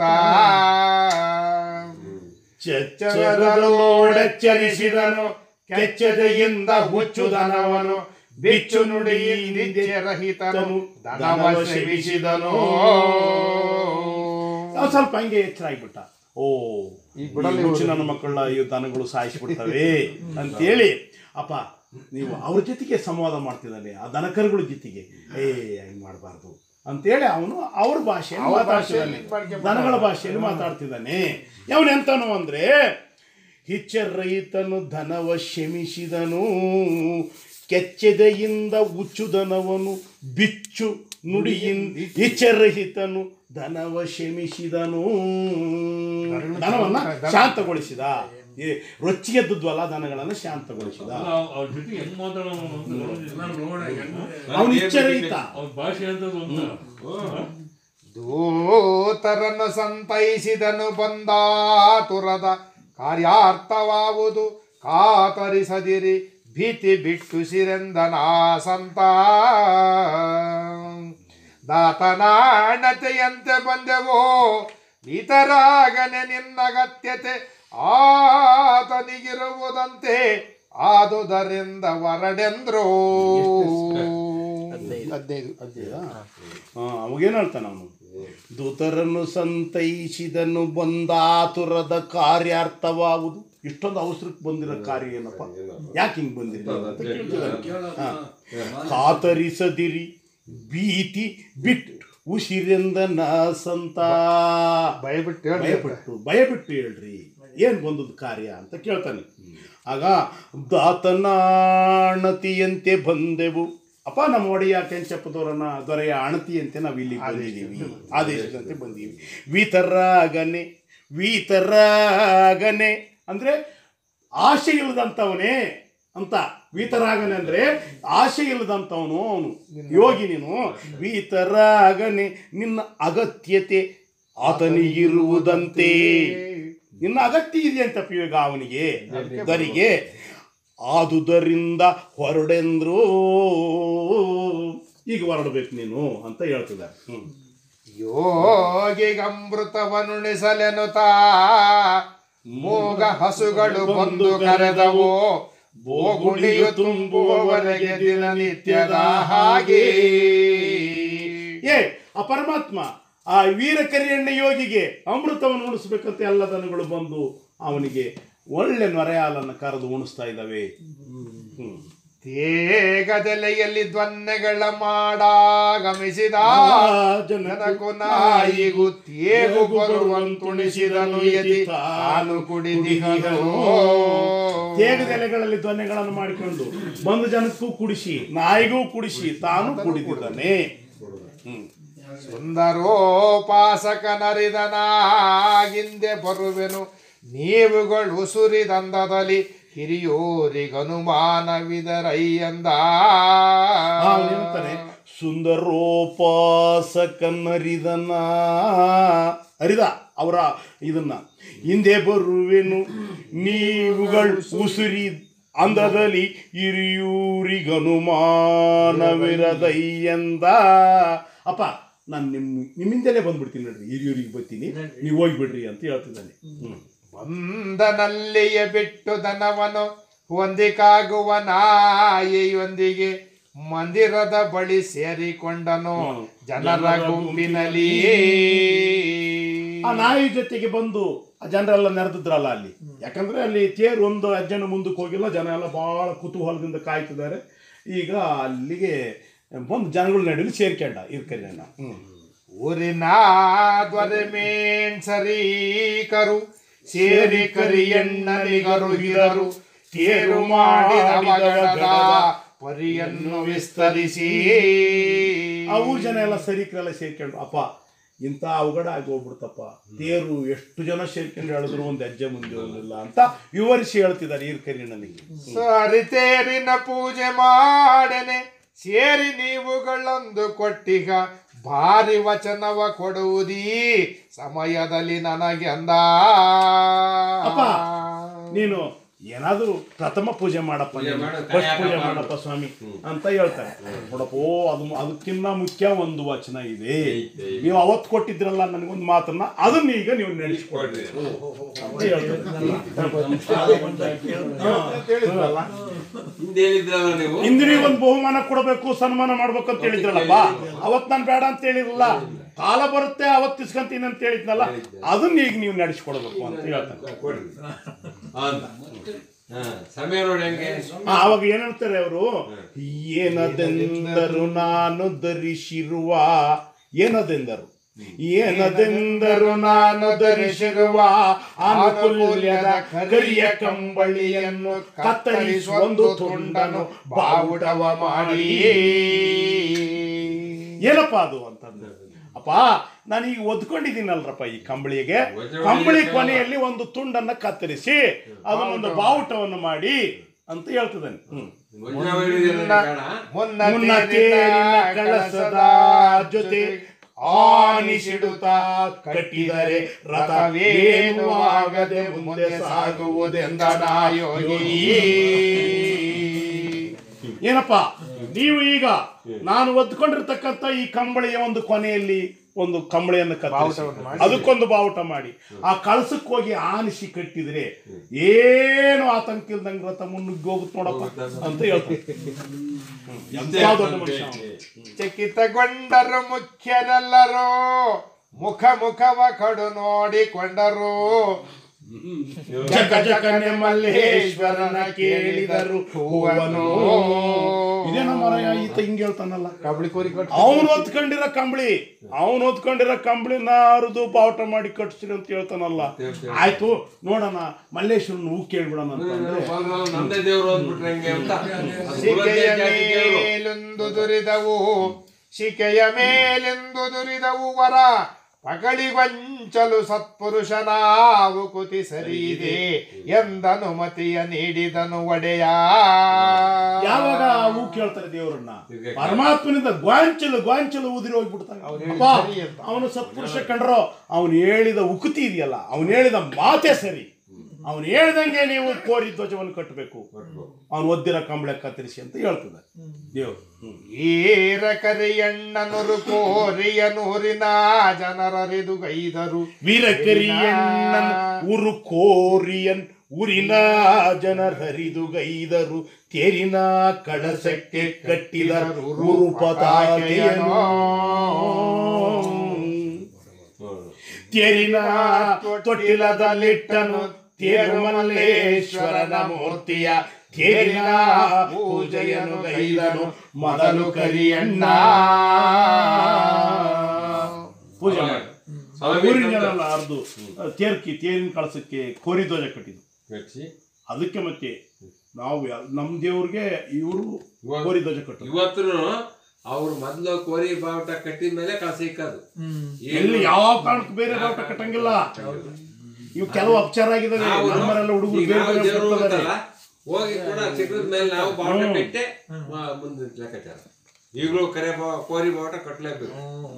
ಚೆಚ್ಚರದೋಡೆಚ್ಚರಿಸಿದನು ಕೆಚ್ಚದೆಯಿಂದ ಹುಚ್ಚುದನವನು ಬಿಚ್ಚು ನುಡಿ ನಿತ್ಯರಹಿತನು ದನವ ಸೇವಿಸಿದನು. ಸ್ವಲ್ಪ ಹಂಗೆ ಎಚ್ಚರ ಆಗ್ಬಿಟ್ಟ, ಓ ಈ ಬಿಡಲ್ಲಿ ಹುಚ್ಚು ನನ್ನ ಮಕ್ಕಳ ಈ ದನಗಳು ಸಾಯಿಸ್ಬಿಡ್ತವೆ ಅಂತೇಳಿ, ಅಪ್ಪ ನೀವು ಅವ್ರ ಜೊತೆಗೆ ಸಂವಾದ ಮಾಡ್ತಿದ್ದಾನೆ, ಆ ದನಕರುಗಳ ಜೊತೆಗೆ ಏ ಹಂಗೆ ಮಾಡಬಾರ್ದು ಅಂತೇಳಿ ಅವನು ಅವ್ರ ಭಾಷೆಯಲ್ಲಿ ಮಾತಾಡ್ತಿದ್ದಾನೆ, ದನಗಳ ಭಾಷೆಯಲ್ಲಿ ಮಾತಾಡ್ತಿದ್ದಾನೆ. ಅವನೆಂತನು ಅಂದ್ರೆ ಹಿಚ್ಚರಹಿತನು ಧನವ ಶಮಿಸಿದನು, ಕೆಚ್ಚೆದೆಯಿಂದ ಹುಚ್ಚುದನವನು ಬಿಚ್ಚು ನುಡಿಯಿಂದ ಹಿಚ್ಚರಹಿತನು ಧನವ ಶಮಿಸಿದನು. ದನವನ್ನ ಶಾಂತಗೊಳಿಸಿದ, ರೊಚ್ಚಿಗೆದ್ದದ್ವಲ್ಲ ದನಗಳನ್ನು ಶಾಂತಗೊಳಿಸಿದ. ಅವನು ಇಚ್ಛರಹಿತ, ದೂತರನ್ನು ಸಂತೈಸಿದನು ಬಂದಾತುರದ ಕಾರ್ಯಾರ್ಥವಾವುದು ಕಾತರಿಸದಿರಿ ಭೀತಿ ಬಿಟ್ಟು ಸಿರೆಂದನ ಸಂತ. ದಾತನಾಣತೆಯಂತೆ ಬಂದೆವೋ ಇತರಾಗನೆ ನಿನ್ನಗತ್ಯತೆ ಆತನಿಗಿರುವುದಂತೆ ಆದುದರಿಂದ ಹೊರಡೆಂದ್ರು. ಅವಾಗೇನು ಹೇಳ್ತಾನ ಅವನು, ದೂತರನ್ನು ಸಂತೈಸಿದನು ಬಂದಾತುರದ ಕಾರ್ಯಾರ್ಥವಾಗುವುದು. ಇಷ್ಟೊಂದು ಅವಸರಕ್ಕೆ ಬಂದಿರೋ ಕಾರ್ಯ ಏನಪ್ಪ, ಯಾಕೆ ಹಿಂಗೆ ಬಂದಿರಿ ಅಂತ ಕೇಳ್ತಿದ್ದಾರೆ. ಕಾತರಿಸದಿರಿ ಭೀತಿ ಬಿಟ್ಟು ಉಸಿರೆಂದನ ಸಂತ. ಭಯಬಿಟ್ಟು ಭಯಪಟ್ಟು ಭಯಬಿಟ್ಟು ಹೇಳ್ರಿ ಏನ್ ಬಂದದ್ದು ಕಾರ್ಯ ಅಂತ ಕೇಳ್ತಾನೆ. ಆಗ ದಾತನಾಣತಿಯಂತೆ ಬಂದೆವು, ಅಪ್ಪ ನಮ್ಮ ಒಡೆಯ ಕೆಂಚಪ್ಪದವರನ್ನ ದೊರೆಯ ಅಣತಿಯಂತೆ ನಾವು ಇಲ್ಲಿ ಬಂದಿದ್ದೀವಿ, ಆದೇಶದಂತೆ ಬಂದೀವಿ. ವೀತರಾಗನೆ ವೀತರಾಗನೆ ಅಂದ್ರೆ ಆಶೆ ಇಲ್ಲದಂಥವನೇ ಅಂತ. ವೀತರಾಗನೆ ಅಂದ್ರೆ ಆಶೆ ಇಲ್ಲದಂಥವನು ಅವನು ಯೋಗಿ. ನೀನು ವೀತರಾಗನೆ ನಿನ್ನ ಅಗತ್ಯತೆ ಆತನಿಗಿರುವುದಂತೆ, ನಿನ್ನ ಅಗತ್ಯ ಇದೆಯಂತಪ್ಪ ಇವಾಗ ಅವನಿಗೆ ದರಿಗೆ. ಆದುದರಿಂದ ಹೊರಡೆಂದ್ರು, ಈಗ ಹೊರಡಬೇಕು ನೀನು ಅಂತ ಹೇಳ್ತಿದ್ದಾರೆ. ಹ್ಮ್ ಯೋಗಿಗಮೃತವನುಣಿಸಲೆನುತಾ ಮೂಗ ಹಸುಗಳು ಬಂದು ಕರೆದವು ಬೋಗುಣಿಯು ತುಂಬುವವರೆಗೆ ದಿನನಿತ್ಯದ ಹಾಗೆ. ಏ ಆ ಪರಮಾತ್ಮ ಆ ವೀರ ಕರಿಯಣ್ಣ ಯೋಗಿಗೆ ಅಮೃತವನ್ನು ಉಣಿಸ್ಬೇಕಂತ ಎಲ್ಲ ದನಗಳು ಬಂದು ಅವನಿಗೆ ಒಳ್ಳೆ ನೊರೆ ಹಾಲನ್ನು ಕರೆದು ಉಣಿಸ್ತಾ ಇದ್ದಾವೆ. ಹ್ಮ್ ತೇಗದೆಲೆಯಲ್ಲಿ ಧ್ವನ್ನೆಗಳ ಮಾಡಾಗಮಿಸಿದ ಜನಕು ನಾಯಿಗೂ ತೇಗು ಬರುವಂತುಣಿಸಿದನು ಯತಿ ತಾನು ಕುಡಿದಿಹನು. ತೇಗದೆಲೆಗಳಲ್ಲಿ ಧ್ವನ್ನೆಗಳನ್ನು ಮಾಡಿಕೊಂಡು ಬಂದು ಜನಕ್ಕೂ ಕುಡಿಸಿ ನಾಯಿಗೂ ಕುಡಿಸಿ ತಾನು ಕುಡಿದಿದ್ದಾನೆ. ಹ್ಮ್ ಸುಂದರೋಪಾಸಕನರಿದನಾಗಿಂದೆ ಬರುವೆನು ನೀವುಗಳು ಸುರಿದಂದದಲ್ಲಿ ಹಿರಿಯೋರಿಗನುಮಾನವಿದರಯ್ಯಂದ. ಸುಂದರೋಪಾಸಕನರಿದನ ಅರಿದ ಅವರ ಇದನ್ನ ಹಿಂದೆ ಬರುವೆನು ನೀವುಗಳು ಉಸುರಿ ಅಂದದಲ್ಲಿ ಹಿರಿಯೂರಿಗನುಮಾನವಿರದಯ್ಯಂದ. ಅಪ್ಪ ನಾನು ನಿಮ್ಮ ನಿಮ್ಮಿಂದಲೇ ಬಂದ್ಬಿಡ್ತೀನಿ ನೋಡ್ರಿ ಹಿರಿಯೂರಿಗೆ ಬರ್ತೀನಿ ನೀವು ಹೋಗ್ಬಿಡ್ರಿ ಅಂತ ಹೇಳ್ತಿದ್ದಾನೆ. ಹ್ಮ್ ಬಂದನಲ್ಲಿಯ ಬಿಟ್ಟು ದನವನು ಹೊಂದಿಕಾಗುವ ನಾಯಿಯೊಂದಿಗೆ ಮಂದಿರದ ಬಳಿ ಸೇರಿಕೊಂಡನು ಜನರ ಗುಂಪಿನಲ್ಲಿ. ಆ ನಾಯಿ ಜೊತೆಗೆ ಬಂದು ಆ ಜನರೆಲ್ಲ ನೆರೆದಿದ್ರಲ್ಲ ಅಲ್ಲಿ, ಯಾಕಂದ್ರೆ ಅಲ್ಲಿ ತೇರು ಒಂದು ಅಜ್ಜನ ಮುಂದಕ್ಕೆ ಹೋಗಿಲ್ಲ, ಜನ ಎಲ್ಲ ಬಹಳ ಕುತೂಹಲದಿಂದ ಕಾಯ್ತಿದ್ದಾರೆ. ಈಗ ಅಲ್ಲಿಗೆ ಬಂದು ಜನಗಳ ನಡುವೆ ಸೇರ್ಕೊಂಡ ಇರ್ಕರಿಯಣ್ಣ. ಹ್ಮ್ ಊರಿನ ದೊರೆ ಮೇಣ್ಸರೀಕರು ಸೇರಿ ಕರಿಯಣ್ಣನಿಗರುಗಿದರು ತೇರು ಮಾಡಿದ ಪರಿಯನ್ನು ವಿಸ್ತರಿಸಿ. ಆ ಊರ್ ಜನ ಎಲ್ಲ ಸರೀಕರೆಲ್ಲ ಸೇರ್ಕೊಂಡು, ಅಪ್ಪ ಇಂಥ ಅವಘಡ ಆಗಿ ಹೋಗ್ಬಿಡ್ತಪ್ಪ, ತೇರು ಎಷ್ಟು ಜನ ಸೇರ್ಕೊಂಡು ಹೇಳಿದ್ರು ಒಂದು ಹೆಜ್ಜೆ ಮುಂದೆ ಹೋಗಲಿಲ್ಲ ಅಂತ ವಿವರಿಸಿ ಹೇಳ್ತಿದ್ದಾರೆ ಈರ್ಕರಿಯಣ್ಣನಿಗೆ. ಸರಿ ತೇರಿನ ಪೂಜೆ ಮಾಡನೆ ಸೇರಿ ನೀವುಗಳೊಂದು ಕೊಟ್ಟಿಗ ಭಾರಿ ವಚನವ ಕೊಡುವುದೀ ಸಮಯದಲ್ಲಿ ನನಗೆ ಅಂದ. ಅಪ್ಪ ನೀನು ಏನಾದರೂ ಪ್ರಥಮ ಪೂಜೆ ಮಾಡಪ್ಪ, ಫಸ್ಟ್ ಪೂಜೆ ಮಾಡಪ್ಪ ಸ್ವಾಮಿ ಅಂತ ಹೇಳ್ತಾರೆ. ನೋಡಪ್ಪ ಅದು ಅದಕ್ಕಿಂತ ಮುಖ್ಯ ಒಂದು ವಚನ ಇದೆ, ನೀವು ಅವತ್ತು ಕೊಟ್ಟಿದ್ರಲ್ಲ ನನಗೊಂದು ಮಾತನ್ನ, ಅದನ್ನ ಈಗ ನೀವು ನಡೆಸಿಕೊಡ್ರಿ ಅಂತ ಹೇಳ್ತಾರೆ. ಹಿಂದಿನ ಒಂದು ಬಹುಮಾನ ಕೊಡಬೇಕು, ಸನ್ಮಾನ ಮಾಡ್ಬೇಕು ಅಂತ ಹೇಳಿದ್ರಲ್ಲಪ್ಪ, ಅವತ್ ನಾನು ಬೇಡ ಅಂತ ಹೇಳಿರಲ್ಲ, ಕಾಲ ಬರುತ್ತೆ ಅವತ್ತು ಇಸ್ಕೊಂತೀನಿ ಅಂತ ಹೇಳಿದ್ನಲ್ಲ, ಅದನ್ನ ಈಗ ನೀವು ನಡೆಸಿಕೊಡ್ಬೇಕು ಅಂತ ಹೇಳ್ತಾರೆ. ಸಮಯ ನೋಡಿ ಹೆಂಗೆ ಆವಾಗ ಏನ್ ಹೇಳ್ತಾರೆ ಅವರು, ಏನದೆಂದರು ನಾನು ಧರಿಸಿರುವ, ಏನದೆಂದರು ಏನದೆಂದರು ನಾನು ಧರಿಸಿರುವ ಆನುಕೂಲ್ಯದ ಕರಿಯ ಕಂಬಳಿಯನ್ನು ಕತ್ತರಿಸುವಂದು ತುಂಡನು ಬಾವುಟವ ಮಾಡಿ. ಏನಪ್ಪಾ ಅದು ಅಂತಂದ್ರೆ, ಅಪ್ಪ ನಾನೀಗ ಒದ್ಕೊಂಡಿದ್ದೀನಲ್ರಪ್ಪ ಈ ಕಂಬಳಿಗೆ, ಕಂಬಳಿ ಕೊನೆಯಲ್ಲಿ ಒಂದು ತುಂಡನ್ನ ಕತ್ತರಿಸಿ ಅದನ್ನೊಂದು ಬಾವುಟವನ್ನು ಮಾಡಿ ಅಂತ ಹೇಳ್ತಿದ್ದಾನೆ. ಮುನ್ನ ತೇರಿನ ಕಳಸದ ಜೊತೆ ಆನಿಸಿಡುತ್ತಾ ಕಟ್ಟಿದರೆ ರಥವೇನು ಆಗದೆ ಮುಂದೆ ಸಾಗುವುದೆಂದನ ಯೋಗಿ. ಏನಪ್ಪಾ ನೀವು ಈಗ ನಾನು ಒದ್ಕೊಂಡಿರ್ತಕ್ಕಂಥ ಈ ಕಂಬಳಿಯ ಒಂದು ಕೊನೆಯಲ್ಲಿ ಒಂದು ಕಂಬಳಿಯನ್ನು ಕತ್ತರಿಸಿ ಅದಕ್ಕೊಂದು ಬಾವುಟ ಮಾಡಿ ಆ ಕಳಸಕ್ಕೆ ಹೋಗಿ ಆನಿಸಿ ಕಟ್ಟಿದ್ರೆ ಏನು ಆತಂಕ ಇಲ್ದಂಗೆ ರಥ ಮುನ್ನುಗ್ಗಿ ಹೋಗುತ್ತೆ ನೋಡಪ್ಪ ಅಂತ ಹೇಳ್ತಾರೆ. ಚಕಿತಗೊಂಡರು ಮುಖ್ಯರೆಲ್ಲರೂ ಮುಖ ಮುಖವ ಕಡು ನೋಡಿಕೊಂಡರು. ಜಗ ಜಗನೆ ಮಲ್ಲೇಶ್ವರನ ಕೇಳಿದರು ಹೂವನು. ಇದೇನ ಮರಯ ಈತ ಹಿಂಗೆ ಹೇಳ್ತಾನಲ್ಲ, ಕಬಳಿ ಕೋರಿ ಅವನು ಹೊತ್ಕೊಂಡಿರೋ ಕಂಬಳಿ ಅವನು ಹೊತ್ಕೊಂಡಿರೋ ಕಂಬಳಿನ ಹರಿದು ಬಾವುಟ ಮಾಡಿ ಕಟ್ಸಿರಿ ಅಂತ ಹೇಳ್ತಾನಲ್ಲ. ಆಯ್ತು ನೋಡೋಣ ಮಲ್ಲೇಶ್ವರನ ಹೂ ಕೇಳ್ಬಿಡೋಣ ಅಂತಂದ್ರೆ, ನಂದೇ ದೇವ್ರು ಅಂದ್ಬಿಟ್ರೆ ಹೆಂಗೆ ಅಂತ. ಶಿಕೆಯ ಮೇಲೆಂದು ದುರಿದವು ಶಿಕೆಯ ಮೇಲೆಂದು ದುರಿದವು ವರ ಪಗಳಿಗೊಂಚಲು ಸತ್ಪುರುಷನಾವು ಕುತಿ ಸರಿಯಿದೆ ಎಂದನುಮತಿಯ ನೀಡಿದನು ಒಡೆಯ. ಯಾವಾಗ ಹೂ ಕೇಳ್ತಾರೆ ದೇವರನ್ನ, ಪರಮಾತ್ಮನಿಂದ ಗ್ವಾಂಚಲು ಗ್ವಾಂಚಲು ಉದಿರಿ ಹೋಗ್ಬಿಡ್ತಾನೆ. ಅವನು ಸತ್ಪುರುಷ ಕಂಡ್ರೋ ಅವನು ಹೇಳಿದ ಉಕುತಿ ಇದೆಯಲ್ಲ, ಅವನು ಹೇಳಿದ ಮಾತೆ ಸರಿ, ಅವನು ಹೇಳ್ದಂಗೆ ನೀವು ಕೋರಿ ಧ್ವಜವನ್ನು ಕಟ್ಟಬೇಕು, ಅವನು ಒದ್ದಿರ ಕಂಬಳ ಕತ್ತರಿಸಿ ಅಂತ ಹೇಳ್ತದೆ ದೇವರು. ಈರ ಕರಿಯಣ್ಣನರು ಕೋರಿಯ ನೂರಿನ ಜನರರಿದು ಗೈದರು. ವೀರ ಕರಿಯಣ್ಣನ ಊರು ಕೋರಿಯನ್ ಊರಿನ ಜನರರಿದು ಗೈದರು. ತೇರಿನ ಕಳಸಕ್ಕೆ ಕಟ್ಟಿದರು ಊರು ಪತಾಕೆಯನ್ನು. ತೇರಿನ ತೊಟ್ಟಿಲದಲ್ಲಿಟ್ಟನು ತೇರು ಮಲ್ಲೇಶ್ವರನ ಮೂರ್ತಿಯ. ತೇರಿನ ಪೂಜೆಯನ್ನು ಗೈದನು ಮೊದಲು ಕರಿಯಣ್ಣ. ಪೂಜೆ ಮಾಡಿ ಊರಿನೆಲ್ಲ ಅರ್ದು ತೇರ್ಕಿ ತೇರಿನ ಕಳಸಕ್ಕೆ ಕೋರಿ ಧ್ವಜ ಕಟ್ಟಿದ್ದು. ಅದಕ್ಕೆ ಮತ್ತೆ ನಾವು ನಮ್ ದೇವ್ರಿಗೆ ಇವರು ಕೋರಿ ಧ್ವಜ ಕಟ್ಟರು. ಇವತ್ತು ಅವ್ರು ಮೊದ್ಲು ಕೋರಿ ಬಾವುಟ ಕಟ್ಟಿದ ಮೇಲೆ ಕಳಸ ಇಕ್ಕದು. ಎಲ್ಲಿ ಯಾವ ಕಾರಣಕ್ಕೂ ಬೇರೆ ಬಾವುಟ ಕಟ್ಟಂಗಿಲ್ಲ. ಇವು ಕೆಲವು ಅಪಚಾರ ಆಗಿದಾವೆ. ನಮ್ಮರೆಲ್ಲ ಹುಡುಗರು ಹೋಗಿ ಕೂಡ ಚಿಕ್ಕದ ಮೇಲೆ ನಾವು ಬಾವುಟ ಕಟ್ಟೆ ಮುಂದೆ ಲೆಕ್ಕಾಚಾರ. ಈಗಲೂ ಕರೆ ಕೋರಿ ಬಾವುಟ ಕಟ್ಟಲೇಬೇಕು.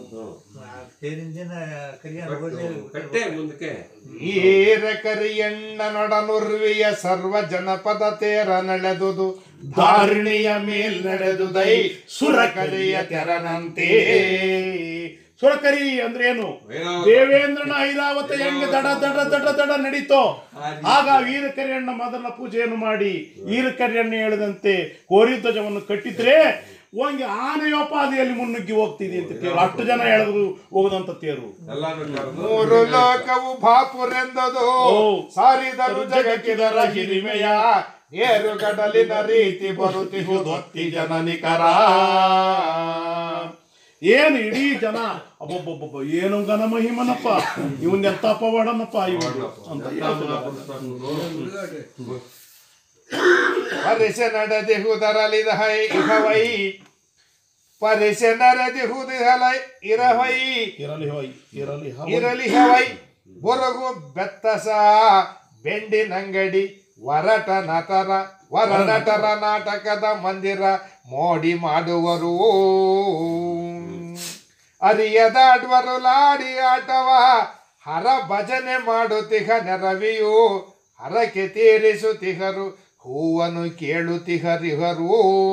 ಕಟ್ಟೆ ಮುಂದಕ್ಕೆ ಈರ ಕರಿಯಣ್ಣ ನೊಡನುರ್ವಿಯ ಸರ್ವ ಜನಪದ ತೇರ ನಡೆದುದು. ಧಾರಣಿಯ ಮೇಲ್ ನಡೆದುದೈ ಸುರ ಕರಿಯ ತೆರನಂತೆ. ಸುರಕರಿ ಅಂದ್ರೆ ಏನು? ದೇವೇಂದ್ರನ ಐರಾವತ ಹೆಂಗೆ ದಡ ದಡ ದಡ ದಡ ನಡೀತೋ ಆಗ ವೀರಕರಿಯಣ್ಣ ಮೊದಲ ಪೂಜೆಯನ್ನು ಮಾಡಿ ವೀರಕರಿಯಣ್ಣ ಹೇಳಿದಂತೆ ಕೋರಿ ಧ್ವಜವನ್ನು ಕಟ್ಟಿದ್ರೆ ಹೋಗಿ ಆನೆಯೋಪಾದಿಯಲ್ಲಿ ಮುನ್ನುಗ್ಗಿ ಹೋಗ್ತಿದೆ ಅಂತ ತೇರು. ಅಷ್ಟು ಜನ ಹೇಳಿದ್ರು ಹೋಗದಂತ ತೇರು. ಮೂರು ಲೋಕವು ಬಾಪುರೆಂದದು ಸಾರಿದರು ಜಗಕ್ಕಿದರ ಹಿರಿಮೆಯ ಏರು ಗಡಲಿನ ರೀತಿ ಬರುತ್ತಿಹುದೊತ್ತಿ ಜನನಿಕರ. ಏನು ಇಡೀ ಜನ ಅಬ್ಬೊಬ್ಬೊಬ್ಬ ಏನು ಘನ ಮಹಿಮನಪ್ಪ, ಇವನ್ನೆಂತ ಪವಾಡನಪ್ಪ ಇವನು ಅಂತ ಪರಿಸೆ ನಡೆದಿಹುದರಲಿದ ಹೈ ಇಹವೈ ಪರಿಸೆ ನಡೆದಿಹುದಿಹಲೈ ಇರಹೈ ಇರಲಿ ಹೋಯ್ ಇರಲಿ ಇರಲಿ ಹವೈ ಬೊರಗು ಬೆತ್ತಸ ಬೆಂಡಿನಂಗಡಿ ವರಟ ನಟರ ವರ ನಟರ ನಾಟಕದ ಮಂದಿರ ಮೋಡಿ ಮಾಡುವರು. ಅರಿಯದಾಡ್ವರು ಲಾಡಿ ಆಟವ ಹರ ಭಜನೆ ಮಾಡುತ್ತಿಹ ನೆರವಿಯು ಹರಕೆ ತೀರಿಸುತ್ತಿಹರು ಹೂವನ್ನು ಕೇಳುತ್ತಿಹರಿಹರು.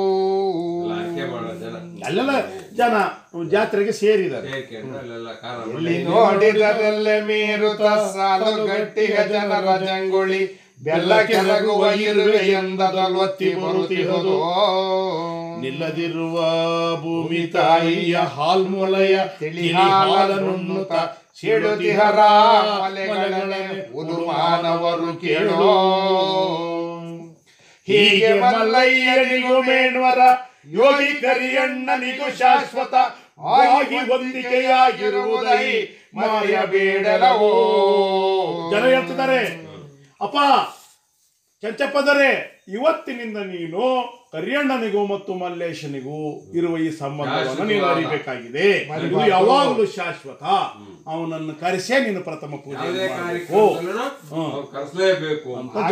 ಅಲ್ಲೆಲ್ಲ ಜನ ಜಾತ್ರೆಗೆ ಸೇರಿದ್ದಾರೆ. ಎಲ್ಲಿ ನೋಡಿದರೆಲ್ಲ ಮೀರುತ್ತ ಸಾಲು ಗಟ್ಟಿಗ ಜನರ ಜಂಗುಳಿ ಬೆಲ್ಲ ಕೆರಗುವ ಇರುವೆ ಎಂದೊತ್ತಿ ಬರುತ್ತಿಹುದು. ನಿಲ್ಲದಿರುವ ಭೂಮಿ ತಾಯಿಯ ಹಾಲ್ಮೊಳೆಯ ತಿಳಿ ಹಾಲನುಣ್ಣುತ್ತ ಸಿಡುತಿಹರ ಮಲೆಗಳನೆ ಉದುಮಾನವರು ಕೇಳೋ. ಹೀಗೆ ಮಲ್ಲಯ್ಯನಿಗೂ ಮೇಣ್ವರ ಯೋಗಿ ಕರಿಯಣ್ಣನಿಗೂ ಶಾಶ್ವತ ಆಗಿ ಹೊಂದಿಕೆಯಾಗಿರುವುದೈ ಮರೆಯಬೇಡಲವೋ. ಜನ ಹೇಳ್ತಿದ್ದಾರೆ, ಅಪ್ಪ ಚಂಚಪ್ಪದರೆ ಇವತ್ತಿನಿಂದ ನೀನು ಕರಿಯಣ್ಣನಿಗೂ ಮತ್ತು ಮಲ್ಲೇಶನಿಗೂ ಇರುವ ಈ ಸಂಬಂಧವನ್ನು ನೀನು ಅರಿಬೇಕಾಗಿದೆ. ಇದು ಯಾವಾಗಲೂ ಶಾಶ್ವತ. ಅವನನ್ನು ಕರೆಸೇ ನೀನು ಪ್ರಥಮ ಪೂಜೆ ಕರೆಸಲೇಬೇಕು.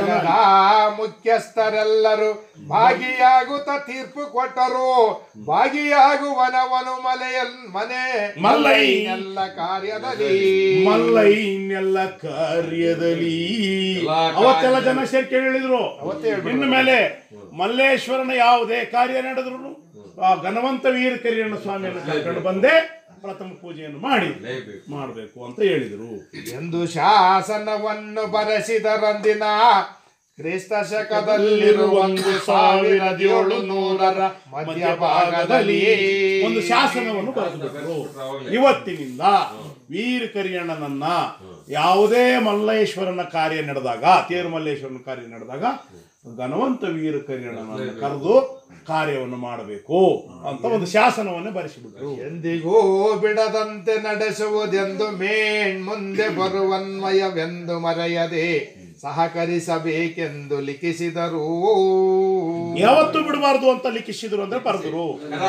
ಮುಖ್ಯಸ್ಥರೆಲ್ಲರೂ ಭಾಗಿಯಾಗುತ್ತ ತೀರ್ಪು ಕೊಟ್ಟರು. ಭಾಗಿಯಾಗುವನವನು ಮಲೆಯಲ್ ಮನೆ ಮಲ್ಲೈನೆಲ್ಲ ಕಾರ್ಯದಲ್ಲಿ ಮಲ್ಲೈನೆಲ್ಲ ಕಾರ್ಯದಲ್ಲಿ ಅವತ್ತೆಲ್ಲ ಜನ ಸೇರ್ಕೆ ಹೇಳಿದ್ರು. ಇನ್ನು ಮೇಲೆ ಮಲ್ಲೇಶ್ವರನ ಯಾವುದೇ ಕಾರ್ಯ ನಡೆದ್ರು ಆ ಘನವಂತ ವೀರ ಕರಿಯಣ್ಣ ಸ್ವಾಮಿಯನ್ನು ಕರ್ಕೊಂಡು ಬಂದೇ ಪ್ರಥಮ ಪೂಜೆಯನ್ನು ಮಾಡಿ ಮಾಡಬೇಕು ಅಂತ ಹೇಳಿದರು ಎಂದು ಶಾಸನವನ್ನು ಬರೆಸಿದರಂದಿನ ಕ್ರಿಸ್ತ ಶಕದಲ್ಲಿರುವ ಒಂದು ಸಾವಿರದ ಏಳು ನೂರರ ಮಧ್ಯಭಾಗದಲ್ಲಿ ಒಂದು ಶಾಸನವನ್ನು ಬರೆಸಿದರು. ಇವತ್ತಿನಿಂದ ವೀರ ಕರಿಯಣ್ಣನನ್ನ ಯಾವುದೇ ಮಲ್ಲೇಶ್ವರನ ಕಾರ್ಯ ನಡೆದಾಗ, ತೇರು ಮಲ್ಲೇಶ್ವರನ ಕಾರ್ಯ ನಡೆದಾಗ ಘನವಂತ ವೀರ ಕರಿಯಣ್ಣನನ್ನು ಕರೆದು ಕಾರ್ಯವನ್ನು ಮಾಡಬೇಕು ಅಂತ ಒಂದು ಶಾಸನವನ್ನೇ ಬರೆಸಿಬಿಟ್ರು. ಎಂದಿಗೂ ಬಿಡದಂತೆ ನಡೆಸುವುದೆಂದು ಮೇಣ್ ಮುಂದೆ ಬರುವನ್ವಯವೆಂದು ಮರೆಯದೆ ಸಹಕರಿಸಬೇಕೆಂದು ಲಿಖಿಸಿದರು. ಯಾವತ್ತು ಬಿಡಬಾರ್ದು ಅಂತ ಲಿಖಿಸಿದ್ರು ಅಂದ್ರೆ ಬರೆದ್ರು.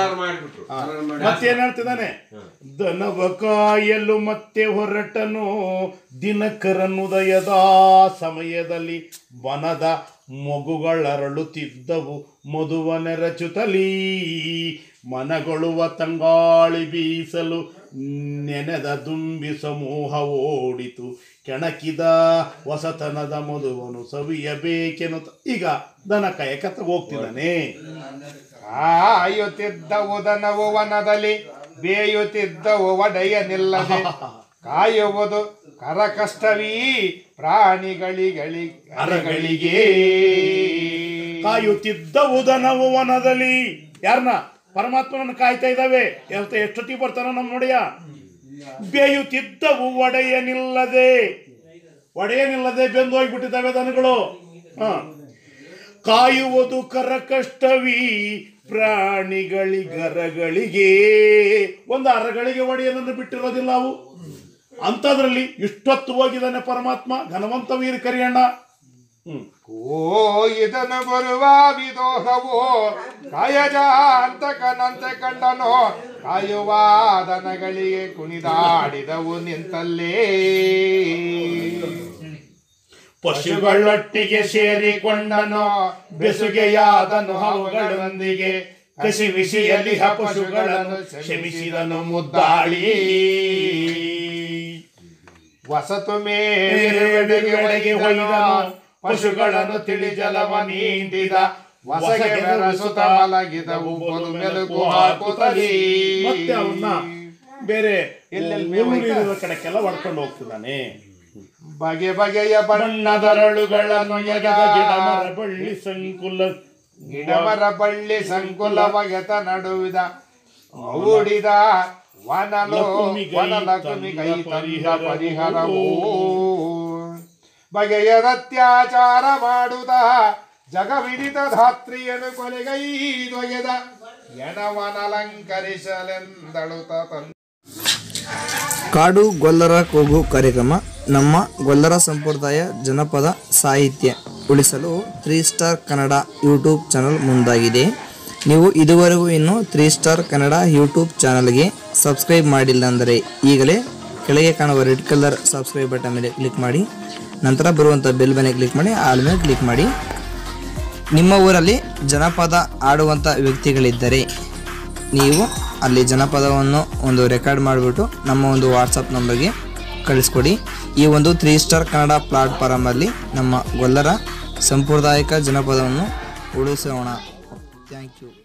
ಮತ್ತೇನ್ ಹೇಳ್ತಿದ್ದಾನೆ, ದನವ ಕಾಯಲು ಮತ್ತೆ ಹೊರಟನು ದಿನಕರನುದಯದ ಸಮಯದಲ್ಲಿ ವನದ ಮೊಗುಗಳರಳುತ್ತಿದ್ದವು ಮಧುವನೆ ರಚುತಲಿ ಮನಗೊಳ್ಳುವ ತಂಗಾಳಿ ಬೀಸಲು ನೆನೆದ ದುಂಬಿ ಸಮೂಹ ಓಡಿತು ಕೆಣಕಿದ ಹೊಸತನದ ಮಧುವನು ಸವಿಯಬೇಕೆನ್ನುತ್ತ ಈಗ ದನ ಕಾಯಕತ್ತ ಹೋಗ್ತಿದ್ದಾನೆ. ಕಾಯುತ್ತಿದ್ದವು ದನವು ವನದಲ್ಲಿ ಬೇಯುತ್ತಿದ್ದವು ಒಡೆಯ ನಿಲ್ಲದೆ ಕಾಯುವುದು ಕರ ಕಷ್ಟವೀ ಪ್ರಾಣಿಗಳಿಗಳಿ ಅರಗಳಿಗೆ. ಕಾಯುತ್ತಿದ್ದವು ದನವು ವನದಲ್ಲಿ ಯಾರನ್ನ? ಪರಮಾತ್ಮನನ್ನು ಕಾಯ್ತಾ ಇದ್ದಾವೆ. ಎಷ್ಟೊತ್ತಿಗೆ ಬರ್ತಾನ ನಮ್ಮ ನೋಡಿಯ. ಬೇಯುತ್ತಿದ್ದವು ಒಡೆಯನಿಲ್ಲದೆ ಒಡೆಯನಿಲ್ಲದೆ ಬೆಂದು ಹೋಗ್ಬಿಟ್ಟಿದ್ದಾವೆ ದನಗಳು. ಹ ಕಾಯುವುದು ಕರ ಕಷ್ಟವೀ ಪ್ರಾಣಿಗಳಿಗರಗಳಿಗೆ. ಒಂದು ಅರಗಳಿಗೆ ಒಡೆಯನನ್ನು ಬಿಟ್ಟಿರೋದಿಲ್ಲ ಅವು. ಅಂಥದ್ರಲ್ಲಿ ಇಷ್ಟೊತ್ತು ಹೋಗಿದ್ದಾನೆ ಪರಮಾತ್ಮ ಘನವಂತ ವೀರ ಕರಿಯಣ್ಣ. ಹ್ಮ್ ಓ ಇದನ್ನು ಬರುವ ವಿದೋಹವು ಕಾಯಜ ಅಂತಕನಂತೆ ಕಂಡನು ಕಾಯುವ ದನಗಳಿಗೆ ಕುಣಿದಾಡಿದವು ನಿಂತಲ್ಲೇ. ಪಶುಗಳೊಟ್ಟಿಗೆ ಸೇರಿಕೊಂಡನು ಬೆಸುಗೆಯಾದನು ಅವುಗಳೊಂದಿಗೆ ಕಸಿ ವಿಷಯಲ್ಲಿ ಪಶುಗಳನ್ನು ಕ್ಷಮಿಸಿದನು ಮುದ್ದಾಳಿ. ವಸತು ಮೇರೆಗೆ ಹೊಯ್ದನು ಪಶುಗಳನ್ನು ತಿಳಿ ಜಲವ ನೀಡಿದ ವಸಗೆ ಬೆರಸುತ್ತ ಮಲಗಿದವು ಮೆಲುಕು ಹಾಕುತ್ತಲೇ. ಮತ್ತೆ ಅವನ್ನ ಬೇರೆ ಎಲ್ಲೆಲ್ಲಿ ಮೇವು ಊರು ಇರುವ ಕಡೆಗೆಲ್ಲ ಹೊಡ್ಕೊಂಡು ಹೋಗ್ತಿದ್ದಾನೆ. ಬಗೆ ಬಗೆಯ ಬಣ್ಣದರಳುಗಳನ್ನು ಎಗೆದ ಗಿಡ ಮರ ಬಳ್ಳಿ ಸಂಕುಲ ಗಿಡ ಮರ ಬಳ್ಳಿ ಸಂಕುಲವಗೆತ ನಡುವಿದ ಊಡಿದ ವನಲೋ ವನಲಕುಮಿ ಕೈ ತಂದ ಪರಿಹರವೋ ಬಗೆಯದ ಅತ್ಯಾಚಾರ ಮಾಡುತ್ತ ಜಗವಿದಿತ ಧಾತ್ರಿಯನ್ನು ಕೊಲೆಗೈದೊಗೆದ ಎಣವನಲಂಕರಿಸಲೆಂದಳುತ ತಂದ. ಕಾಡು ಗೊಲ್ಲರ ಕೂಗು ಕಾರ್ಯಕ್ರಮ ನಮ್ಮ ಗೊಲ್ಲರ ಸಂಪ್ರದಾಯ ಜನಪದ ಸಾಹಿತ್ಯ ಉಳಿಸಲು three star Kannada YouTube channel ಮುಂದಾಗಿದೆ. ನೀವು ಇದುವರೆಗೂ ಇನ್ನೂ ತ್ರೀ ಸ್ಟಾರ್ ಕನ್ನಡ ಯೂಟ್ಯೂಬ್ ಚಾನಲ್ಗೆ ಸಬ್ಸ್ಕ್ರೈಬ್ ಮಾಡಿಲ್ಲ ಅಂದರೆ ಈಗಲೇ ಕೆಳಗೆ ಕಾಣುವ ರೆಡ್ ಕಲರ್ ಸಬ್ಸ್ಕ್ರೈಬ್ ಬಟನ್ ಮೇಲೆ ಕ್ಲಿಕ್ ಮಾಡಿ, ನಂತರ ಬರುವಂಥ ಬೆಲ್ ಬಟನ್ ಕ್ಲಿಕ್ ಮಾಡಿ, ಆಲ್ ಮೇಲೆ ಕ್ಲಿಕ್ ಮಾಡಿ. ನಿಮ್ಮ ಊರಲ್ಲಿ ಜನಪದ ಆಡುವಂಥ ವ್ಯಕ್ತಿಗಳಿದ್ದರೆ ನೀವು ಅಲ್ಲಿ ಜನಪದವನ್ನು ಒಂದು ರೆಕಾರ್ಡ್ ಮಾಡಿಬಿಟ್ಟು ನಮ್ಮ ಒಂದು ವಾಟ್ಸಪ್ ನಂಬರ್ಗೆ ಕಳಿಸ್ಕೊಡಿ. ಈ ಒಂದು ತ್ರೀ ಸ್ಟಾರ್ ಕನ್ನಡ ಪ್ಲಾಟ್ಫಾರಮಲ್ಲಿ ನಮ್ಮ ಗೊಲ್ಲರ ಸಾಂಪ್ರದಾಯಿಕ ಜನಪದವನ್ನು ಉಳಿಸೋಣ. Thank you.